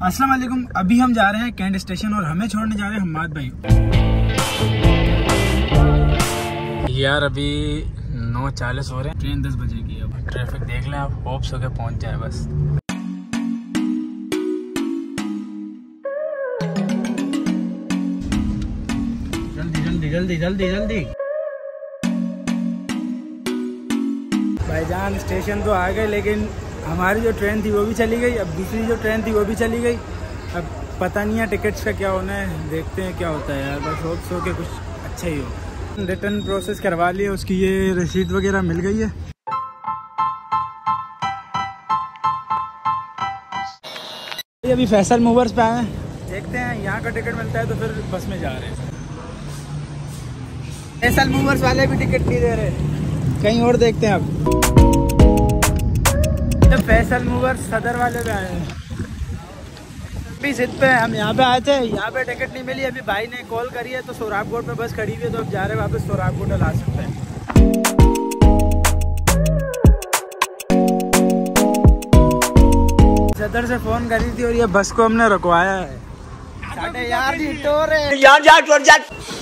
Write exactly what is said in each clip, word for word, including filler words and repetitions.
अस्सलाम वालेकुम। अभी हम जा रहे हैं कैंट स्टेशन और हमें छोड़ने जा रहे हैं हम्माद भाई। यार अभी नौ चालीस हो रहे हैं, ट्रेन दस बजे की। अब ट्रैफिक देख लें आप, होप्स होके पहुंच जाए बस। जल्दी जल्दी जल्दी जल्दी जल्दी। भाईजान स्टेशन तो आ गए, लेकिन हमारी जो ट्रेन थी वो भी चली गई। अब दूसरी जो ट्रेन थी वो भी चली गई। अब पता नहीं है टिकट्स का क्या होना है, देखते हैं क्या होता है यार। बस होप्स हो के कुछ अच्छा ही हो। रिटर्न प्रोसेस करवा लिए, उसकी ये रसीद वगैरह मिल गई है। अभी फैसल मूवर्स पे आए हैं, देखते हैं यहाँ का टिकट मिलता है तो फिर बस में जा रहे हैं। फैसल मूवर्स वाले भी टिकट नहीं दे रहे, कहीं और देखते हैं। अब तो फैसल मूवर्स सदर वाले पे आए हैं। अभी जिद पे हम यहाँ पे आए थे, यहाँ पे टिकट नहीं मिली। अभी भाई ने कॉल करी है तो सोराबकोट में बस खड़ी हुई है, तो अब जा रहे हैं वापस सोराबकोट ला सकते हैं। सदर से फोन करी थी और ये बस को हमने रुकवाया है। साढ़े यार जी टोर है यार जा टोर जा।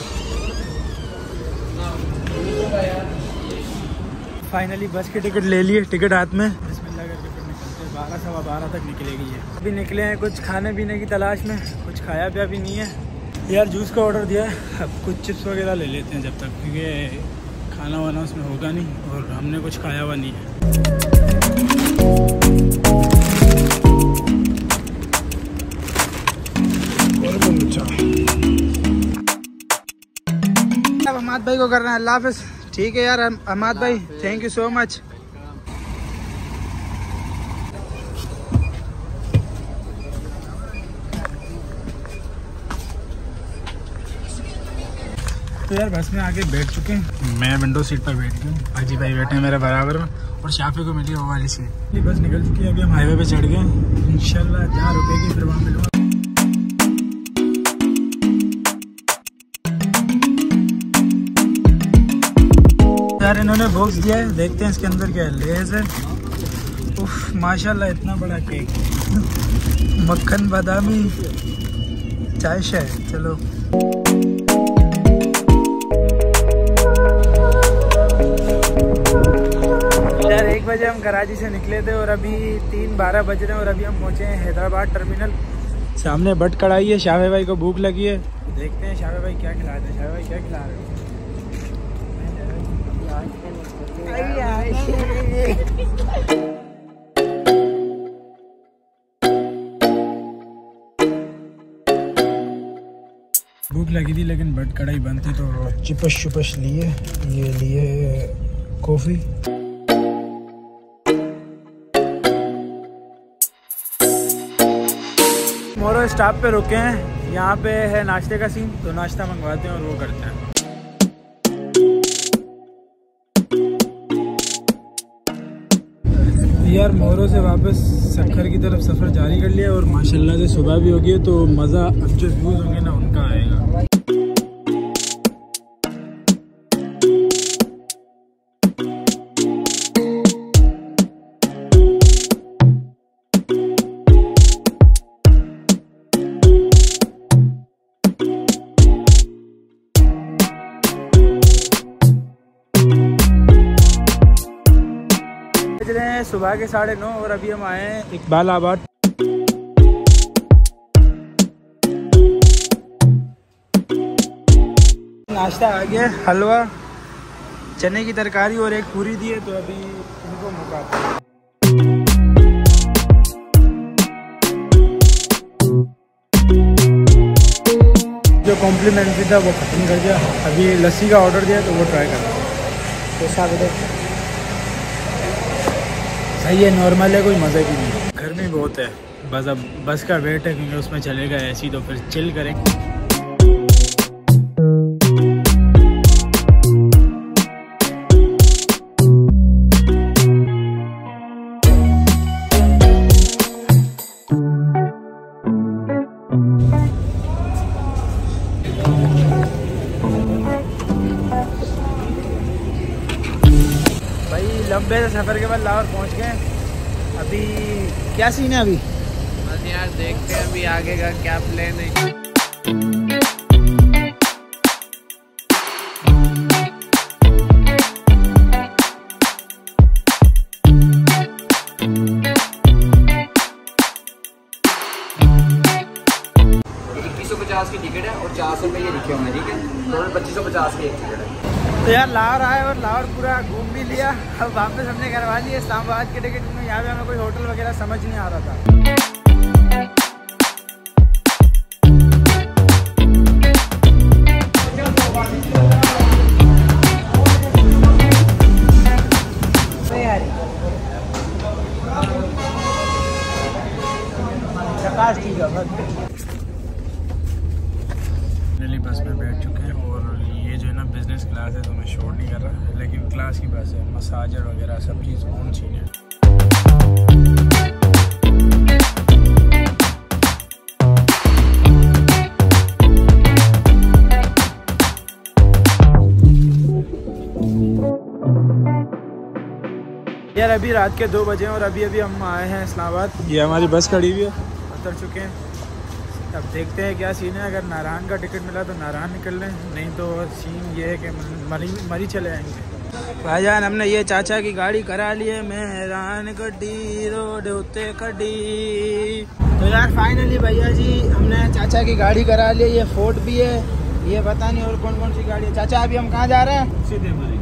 फाइनली बस की टिकट ले लिए, टिकट हाथ में। बिस्मिल्लाह करके फिर निकलते हैं। बारह सवा बारह तक निकलेगी ये। अभी निकले हैं कुछ खाने पीने की तलाश में, कुछ खाया पिया भी नहीं है यार। जूस का ऑर्डर दिया है, अब कुछ चिप्स वगैरह ले लेते हैं जब तक, क्योंकि खाना वाना उसमें होगा नहीं और हमने कुछ खाया हुआ नहीं है। अब हमाद भाई को करना है अल्लाह हाफिज़। ठीक है यार हमाद भाई, थैंक यू सो मच। तो यार बस में आके बैठ चुके हैं, मैं विंडो सीट पर बैठ गया हूँ। अजी भाई बैठे हैं मेरे बराबर में और शाफी को मिली वो वाली सीट। बस निकल चुकी है, अभी हम हाईवे पे चढ़ गए। इंशाल्लाह जहाँ रुकेगी फिर वहाँ मिलूँगा। यार इन्होंने बॉक्स दिया है, देखते हैं इसके अंदर क्या है। लेज है, उफ माशाल्लाह इतना बड़ा केक। मक्खन बादामी चाय शाय। चलो यार एक बजे हम कराची से निकले थे और अभी तीन बारह बज रहे हैं और अभी हम पहुंचे हैं हैदराबाद टर्मिनल। सामने बट कढ़ाई है, शाफे भाई को भूख लगी है। देखते हैं शाफे भाई क्या खिला रहे हैं। शाफे भाई क्या खिला रहे हैं? भूख लगी थी लेकिन बट कढ़ाई बंद थी तो चिपस चुपस लिए। ये लिए कॉफी। मोरो स्टॉप पे रुके हैं, यहाँ पे है नाश्ते का सीन, तो नाश्ता मंगवाते हैं और वो करते हैं। यार मोरो से वापस सखर की तरफ सफ़र जारी कर लिया और माशाल्लाह से सुबह भी हो गई है, तो मज़ा अब जो व्यूज़ होंगे ना उनका आएगा। सुबह के साढ़े नौ और अभी हम आए हैं इकबालाबाद। नाश्ता आ गया, हलवा, चने की तरकारी और एक पूरी दी है, तो अभी इनको मुकाते हैं। जो कॉम्प्लीमेंट्री था वो खत्म कर दिया, अभी लस्सी का ऑर्डर दिया तो वो ट्राई कर रहा हूँ। तो साथ सही है, नॉर्मल है, कोई मज़े की नहीं। गर्मी बहुत है, बस अब बस का वेट है क्योंकि उसमें चलेगा ऐसी, तो फिर चिल करेंगे। लंबे से सफ़र के बाद लाहौर पहुंच गए। अभी क्या सीन है? अभी यार देखते हैं अभी आगे का क्या प्लान है। इक्कीस सौ पचास की टिकट है और चार सौ रुपये ये लिखे हुए हैं, ठीक है, टोटल पच्चीस सौ पचास की एक टिकट है। तो यार लाहौर आए और लाहौर पूरा घूम भी लिया। अब वापस हमने करवा ली इस्लामाबाद की टिकट में। यहाँ पे हमें कोई होटल वगैरह समझ नहीं आ रहा था। बस में बैठ चुके हैं और ये जो है ना बिजनेस क्लास है, तो मैं शोर नहीं कर रहा, लेकिन क्लास की बस है, मसाजर वगैरह सब चीज़ ऑन सीन है। यार अभी रात के दो बजे और अभी अभी हम आए हैं इस्लामाबाद। ये हमारी बस खड़ी हुई है, उतर चुके हैं। अब देखते हैं क्या सीन है। अगर नारायण का टिकट मिला तो नारायण निकल लें, नहीं तो सीन ये है कि मरी मरी चले आएंगे। भाईजान हमने ये चाचा की गाड़ी करा ली है, मेहरान गड्डी रोड उत्ते खड़ी। तो यार फाइनली भैया जी हमने चाचा की गाड़ी करा ली है। ये फोर्ट भी है, ये पता नहीं और कौन कौन सी गाड़ी है। चाचा अभी हम कहाँ जा रहे हैं? सीधे मरी।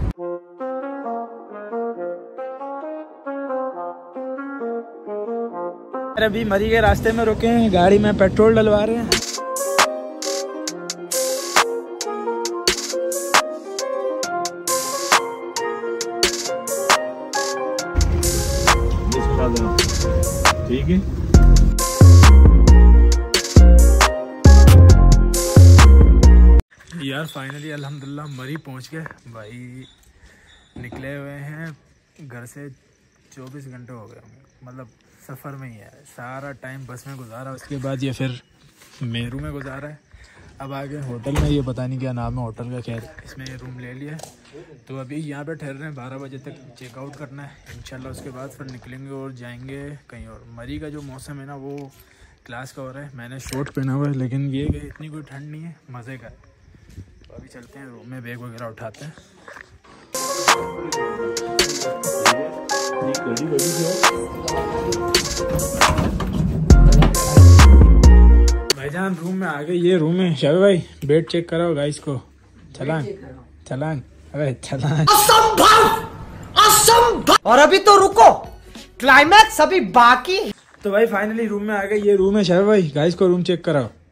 अभी मरी के रास्ते में रुके हैं, गाड़ी में पेट्रोल डलवा रहे हैं। ठीक है। यार फाइनली अल्हम्दुलिल्लाह मरी पहुंच गए भाई। निकले हुए हैं घर से चौबीस घंटे हो गए, मतलब सफ़र में ही है। सारा टाइम बस में गुजारा, उसके बाद ये फिर मेरू में गुजारा है। अब आगे होटल में, ये पता नहीं क्या नाम है होटल का, खैर इसमें रूम ले लिया है। तो अभी यहाँ पे ठहर रहे हैं, बारह बजे तक चेकआउट करना है इंशाल्लाह। उसके बाद फिर निकलेंगे और जाएंगे कहीं और। मरी का जो मौसम है ना वो क्लास का हो रहा है। मैंने शॉर्ट पहना हुआ है, लेकिन ये कि इतनी कोई ठंड नहीं है, मज़े का है। तो अभी चलते हैं रूम में, बैग वगैरह उठाते हैं। भाईजान रूम में आ गए, ये रूम है। शाबे भाई बेड चेक कराओ गाइस को। चलान चलान अबे चलान। असंभव असंभव। और अभी तो रुको, क्लाइमैक्स अभी बाकी। तो भाई फाइनली रूम में आ गए, ये रूम है। शाबे भाई गाइस को रूम चेक कराओ।